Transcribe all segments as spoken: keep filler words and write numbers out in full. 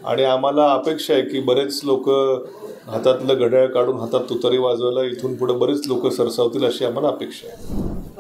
आणि आम्हाला अपेक्षा आहे की बरेच लोक हातातलं घड्याळ काढून हातात तुतारी वाजवायला इथून पुढे बरेच लोक सरसावतील अशी आम्हाला अपेक्षा आहे.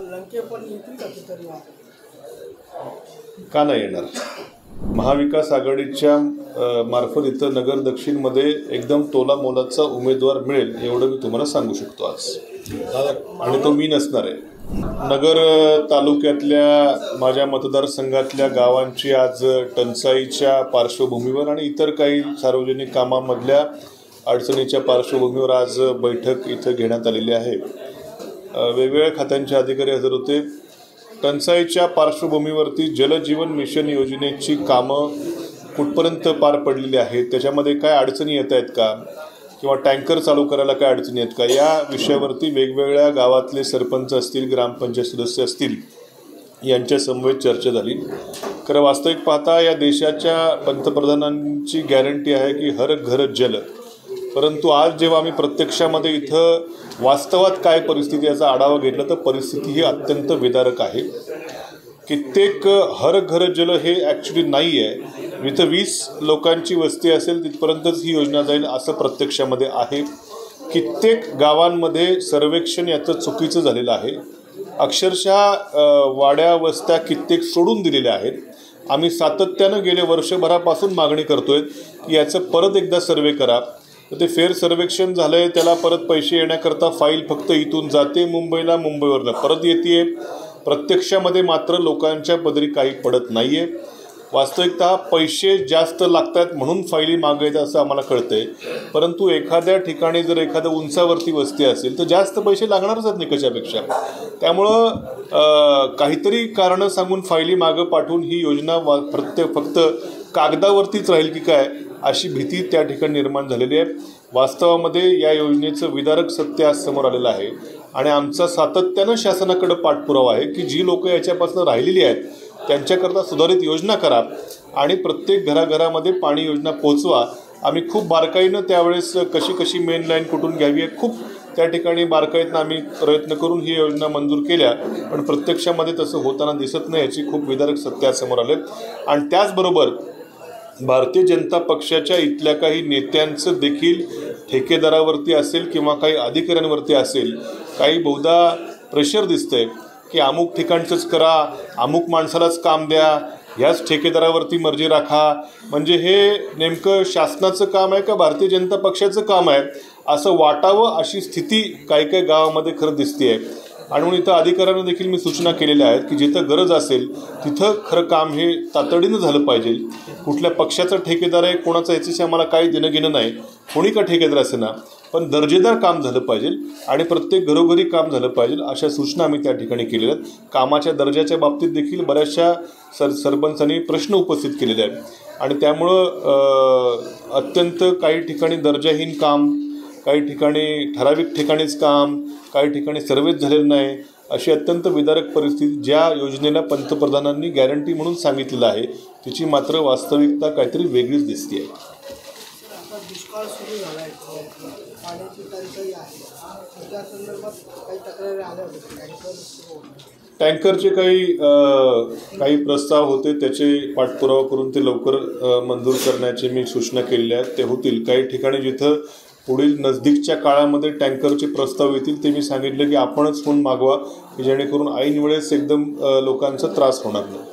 का नाही येणार? महाविकास आघाडीच्या मार्फत इथं नगर दक्षिणमध्ये एकदम तोला मोलाचा उमेदवार मिळेल एवढं मी तुम्हाला सांगू शकतो आज, आणि तो मी नसणार आहे. नगर तालुक्यातल्या माझ्या मतदारसंघातल्या गावांची आज टंचाईच्या पार्श्वभूमीवर आणि इतर काही सार्वजनिक कामांमधल्या अडचणीच्या पार्श्वभूमीवर आज बैठक इथं घेण्यात आलेली आहे. वेगवेगळ्या खात्यांचे अधिकारी हजर होते. टंचाईच्या पार्श्वभूमीवरती जलजीवन मिशन योजनेची कामं कुठपर्यंत पार पडलेली आहेत, त्याच्यामध्ये काय अडचणी येत आहेत का, किंवा टँकर चालू करायला काय अडचणी आहेत का, या विषयावरती वेगवेगळ्या गावातले सरपंच असतील, ग्रामपंचायत सदस्य असतील यांच्या समवेत चर्चा झाली. खरं वास्तविक पाहता या देशाच्या पंतप्रधानांची गॅरंटी आहे की हर घर जल, परंतु आज जेव्हा आम्ही प्रत्यक्षामध्ये इथं वास्तवात काय परिस्थिती याचा आढावा घेतला तर परिस्थिती ही अत्यंत विदारक आहे. कित्येक हर घर जल हे ॲक्च्युली नाही आहे. जिथं वीस लोकांची वस्ती असेल तिथपर्यंतच ही योजना जाईल असं प्रत्यक्षामध्ये आहे. कित्येक गावांमध्ये सर्वेक्षण याचं चुकीचं झालेलं आहे. अक्षरशः वाड्या वस्त्या कित्येक सोडून दिलेल्या आहेत. आम्ही सातत्यानं गेल्या वर्षभरापासून मागणी करतोय की याचं परत एकदा सर्वे करा. तर ते फेर सर्वेक्षण झालं आहे, त्याला परत पैसे येण्याकरता फाईल फक्त इथून जाते मुंबईला, मुंबईवरनं परत येते. प्रत्यक्षामध्ये मात्र लोकांच्या पदरी काही पडत नाही आहे. वास्तविकतः पैसे जास्त लागत आहेत म्हणून फाईली मागायचं असं आम्हाला कळतंय, परंतु एखाद्या ठिकाणी जर एखाद्या उंचावरती वस्ती असेल तर जास्त पैसे लागणारच आहेत निकषापेक्षा. त्यामुळं काहीतरी कारणं सांगून फाईली मागं पाठवून ही योजना वा प्रत्येक फक्त कागदावरतीच राहील की काय अशी भीती त्या ठिकाणी निर्माण झालेली आहे. वास्तवामध्ये या योजनेचं विदारक सत्य आज समोर आलेलं आहे आणि आमचा सातत्यानं शासनाकडे पाठपुरावा आहे की जी लोक याच्यापासून राहिलेली आहेत त्यांच्याकरता सुधारित योजना करा आणि प्रत्येक घराघरामध्ये पाणी योजना पोचवा. आम्ही खूप बारकाईनं त्यावेळेस कशी कशी मेन लाईन कुठून घ्यावी आहे खूप त्या ठिकाणी बारकाईतनं आम्ही प्रयत्न करून ही योजना मंजूर केल्या, पण प्रत्यक्षामध्ये तसं होताना दिसत नाही. याची खूप विदारक सत्य आज समोर आले. आणि त्याचबरोबर भारतीय जनता पक्षाच्या इथल्या काही नेत्यांचं देखील ठेकेदारावरती असेल किंवा काही अधिकाऱ्यांवरती असेल काही बहुधा प्रेशर दिसतंय की अमुक ठिकाणचंच करा, अमुक माणसालाच काम द्या, ह्याच ठेकेदारावरती मर्जी राखा. म्हणजे हे नेमकं शासनाचं काम आहे का भारतीय जनता पक्षाचं काम आहे असं वाटावं अशी स्थिती काही काही गावामध्ये खरं दिसते आहे. आणि म्हणून इथं अधिकाऱ्यांना देखील मी सूचना केलेल्या आहेत की जिथं गरज असेल तिथं खरं काम हे तातडीनं झालं पाहिजे. कुठल्या पक्षाचा ठेकेदार आहे कोणाचा याच्याशी आम्हाला काही देणं घेणं नाही, कोणी का ठेकेदार असे ना, पण दर्जेदार काम झालं पाहिजे आणि प्रत्येक घरोघरी काम झालं पाहिजे अशा सूचना आम्ही त्या ठिकाणी केलेल्या आहेत. कामाच्या दर्जाच्या बाबतीत देखील बऱ्याचशा सर सरपंचांनी प्रश्न उपस्थित केलेले आहेत आणि त्यामुळं अत्यंत काही ठिकाणी दर्जाहीन काम, काही ठिकाणी ठराविक ठिकाणीच काम, काही ठिकाणी सर्वेच झालेलं नाही, अशी अत्यंत विदारक परिस्थिती ज्या योजनेला पंतप्रधानांनी गॅरंटी म्हणून सांगितलेलं आहे तिची मात्र वास्तविकता काहीतरी वेगळीच दिसते आहे. दुष्काळ सुरू झाला आहे, पाण्याची टंचाई आहे, त्या संदर्भात काही तक्रारी आल्या होत्या. टँकरचे काही काही प्रस्ताव होते त्याचे पाठपुरावा करून ते लवकर मंजूर करण्याचे मी सूचना केलेल्या आहेत. ते होतील. काही ठिकाणी जिथं पुढील नजदीकच्या काळामध्ये टँकरचे प्रस्ताव येतील ते मी सांगितलं की आपणच फोन मागवा की जेणेकरून ऐन वेळेस एकदम लोकांचा त्रास होणार नाही.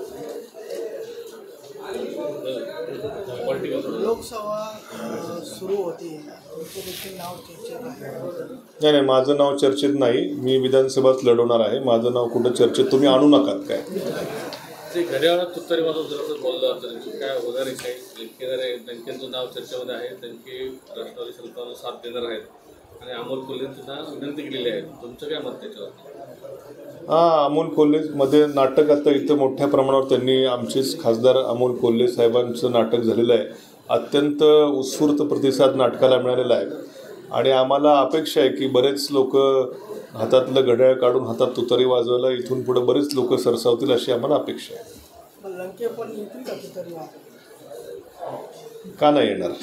लोकसभा सुरू होती, नाव चर्चेत नाही नाही माझं नाव चर्चेत नाही. मी विधानसभाच लढवणार आहे. माझं नाव कुठं चर्चेत तुम्ही आणू नकात. काय ते घड्याळात तुतारी वाजवून जर बोललं तर काय होणार आहे? काही केदार त्यांचं नाव चर्चेमध्ये आहे, त्यांची राष्ट्रवादी सरकारला साथ देणार आहेत आणि अमोल कोल्हेंनी सुद्धा विनंती केलेली आहे. तुमचं काय मत त्याच्यावर? हां, अमोल कोल्हेमध्ये नाटक आता इथं मोठ्या प्रमाणावर त्यांनी आमचेच खासदार अमोल कोल्हे साहेबांचं नाटक झालेलं आहे. अत्यंत उत्स्फूर्त प्रतिसाद नाटकाला मिळालेला आहे आणि आम्हाला अपेक्षा आहे की बरेच लोक हातातलं घड्याळ काढून हातात तुतारी वाजवायला इथून पुढे बरेच लोक सरसावतील अशी आम्हाला अपेक्षा आहे. का नाही येणार?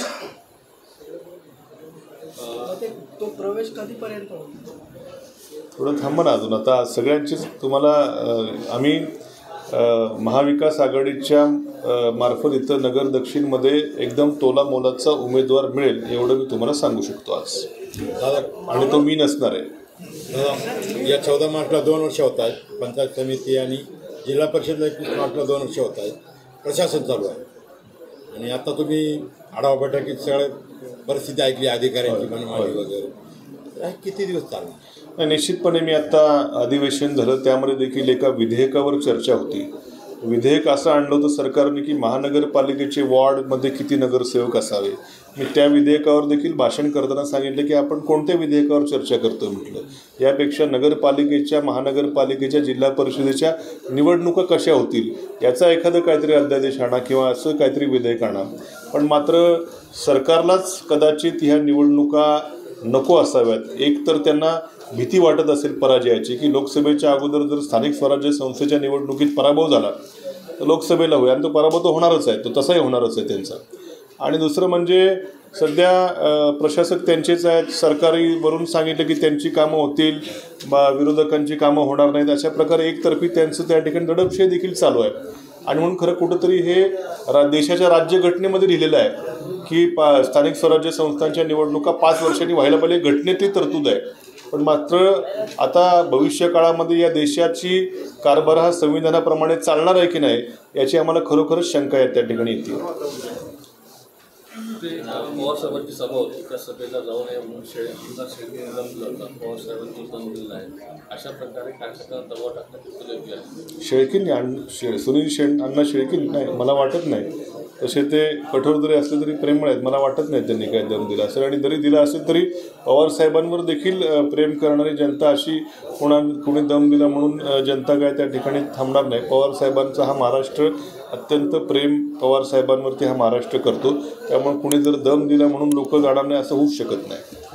तो प्रवेश कधीपर्यंत होईल? थोडं थांबा ना अजून. आता सगळ्यांचीच तुम्हाला आम्ही महाविकास आघाडीच्या अ, मार्फत इथं नगर दक्षिणमध्ये एकदम तोला मोलाचा उमेदवार मिळेल एवढं मी तुम्हाला सांगू शकतो आज. दादा आणि तो मी नसणार आहे. दादा, या चौदा मार्चला दोन वर्ष होत आहेत. पंचायत समिती आणि जिल्हा परिषदला एकवीस मार्चला दोन वर्ष होत आहेत. प्रशासन चालू आहे आणि आता तुम्ही आढावा बैठकीत सगळे परिस्थिती ऐकली अधिकाऱ्यांची मनमानी वगैरे. हे किती दिवस चालणार? नाही, निश्चितपणे मी आत्ता अधिवेशन झालं त्यामध्ये देखील एका विधेयकावर चर्चा होती. विधेयक असं आणलं होतं सरकारने की महानगरपालिकेचे वॉर्डमध्ये किती नगरसेवक असावे. मी त्या विधेयकावर देखील भाषण करताना सांगितलं की आपण कोणत्या विधेयकावर चर्चा करतो म्हटलं. यापेक्षा नगरपालिकेच्या महानगरपालिकेच्या जिल्हा परिषदेच्या निवडणुका कशा होतील याचा एखादं काहीतरी अध्यादेश आणा किंवा असं काहीतरी विधेयक आणा. पण मात्र सरकारलाच कदाचित ह्या निवडणुका नको असाव्यात. एक तर त्यांना भीती वाटत असेल पराजयाची की लोकसभेच्या अगोदर जर स्थानिक स्वराज्य संस्थेच्या निवडणुकीत पराभव झाला तर लोकसभेला होईल आणि तो पराभव तो होणारच आहे, तो तसाही होणारच आहे त्यांचा. आणि दुसरं म्हणजे सध्या प्रशासक त्यांचेच आहेत. सरकारीवरून सांगितलं की त्यांची कामं होतील, बा विरोधकांची कामं होणार नाहीत, अशा प्रकारे एकतर्फी त्यांचं त्या ठिकाणी दडपशाही देखील चालू आहे. आणि म्हणून खरं कुठंतरी हे रा देशाच्या राज्यघटनेमध्ये लिहिलेलं आहे की पा स्थानिक स्वराज्य संस्थांच्या निवडणुका पाच वर्षांनी व्हायला पाहिजे, घटनेतली तरतूद आहे. पण मात्र आता भविष्य काळामध्ये या देशाची कारभार हा संविधानाप्रमाणे चालणार आहे की नाही याची आम्हाला खरोखरच शंका आहे त्या ठिकाणी येते. ते पवार साहेबांची सभा होती, त्या सभेला जाऊ नये म्हणून शेळके आमदार शेळके दम होता. पवार साहेबांनी दम दिलेला आहे. अशा प्रकारे कार्यकर्त्यांना दबाव टाकण्यात किती योग्य आहे? शेळकेंनी अण्ण शे सुनील शेण अण्णा शेळकेंनी नाही, मला वाटत नाही. तसे ते कठोर जरी असले तरी प्रेमळ आहेत, मला वाटत नाही त्यांनी काही दम दिला असेल. आणि जरी दिला असेल तरी पवारसाहेबांवर देखील प्रेम करणारी जनता अशी कोणा कुणी दम दिला म्हणून जनता काय त्या ठिकाणी थांबणार नाही. पवारसाहेबांचा हा महाराष्ट्र अत्यंत प्रेम पवारसाहेबांवरती हा महाराष्ट्र करतो. त्यामुळे कुणी जर दम दिला म्हणून लोक जाणार नाही असं होऊच शकत नाही.